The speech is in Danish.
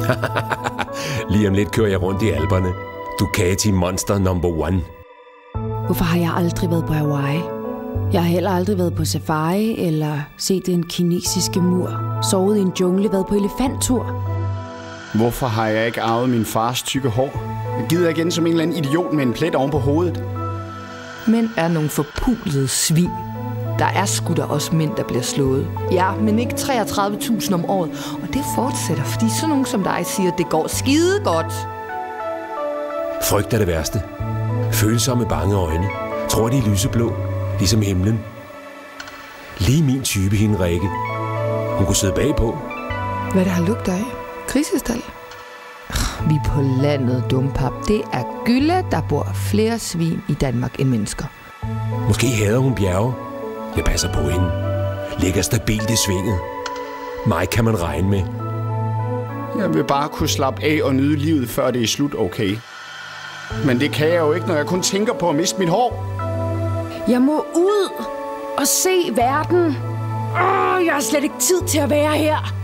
Lige om lidt kører jeg rundt i Alperne. Ducati Monster number 1. Hvorfor har jeg aldrig været på Hawaii? Jeg har heller aldrig været på safari, eller set den kinesiske mur, sovet i en jungle, været på elefanttur. Hvorfor har jeg ikke arvet min fars tykke hår? Jeg gider igen som en eller anden idiot med en plet oven på hovedet. Mænd er nogle forpulede svin. Der er sgu da også mænd, der bliver slået. Ja, men ikke 33.000 om året. Og det fortsætter, fordi sådan nogen som dig siger, at det går skide godt. Frygt er det værste. Følsomme bange øjne. Tror de er lyseblå, ligesom himlen. Lige min type, hende Rikke. Hun kunne sidde bagpå. Hvad det har lugtet af? Grisestal? Vi er på landet, dumpap. Det er Gylle, der bor flere svin i Danmark end mennesker. Måske hader hun bjerge. Jeg passer på hende. Ligger stabilt i svinget. Mig kan man regne med. Jeg vil bare kunne slappe af og nyde livet, før det er slut, okay? Men det kan jeg jo ikke, når jeg kun tænker på at miste mit hår. Jeg må ud og se verden. Jeg har slet ikke tid til at være her.